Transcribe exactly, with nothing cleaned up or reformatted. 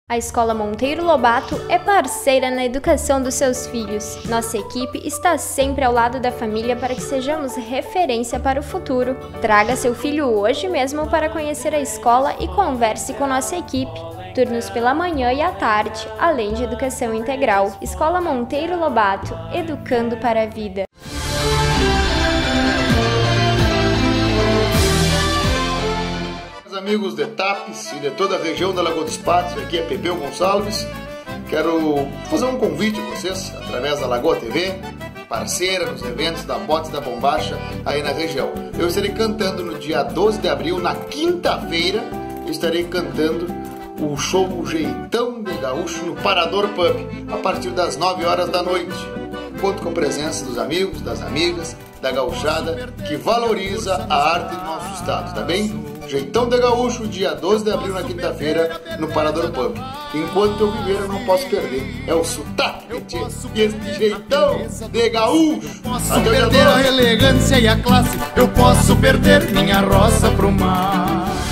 A Escola Monteiro Lobato é parceira na educação dos seus filhos. Nossa equipe está sempre ao lado da família para que sejamos referência para o futuro. Traga seu filho hoje mesmo para conhecer a escola e converse com nossa equipe. Turnos pela manhã e à tarde, além de educação integral. Escola Monteiro Lobato, educando para a vida. Amigos de Tapes e de toda a região da Lagoa dos Patos, aqui é Pepeu Gonçalves. Quero fazer um convite a vocês, através da Lagoa T V, parceira nos eventos da Botes da Bombacha aí na região. Eu estarei cantando no dia doze de abril, na quinta-feira, estarei cantando o show Jeitão de Gaúcho no Parador Pub, a partir das nove horas da noite. Conto com a presença dos amigos, das amigas, da gauchada, que valoriza a arte do nosso estado, tá bem? Jeitão de Gaúcho, dia doze de abril, na quinta-feira, no Parador Pub. Enquanto eu viver, eu não posso perder. É o sotaque, e este jeitão de gaúcho. Posso Até perder a elegância e a classe, eu posso perder minha roça pro mar.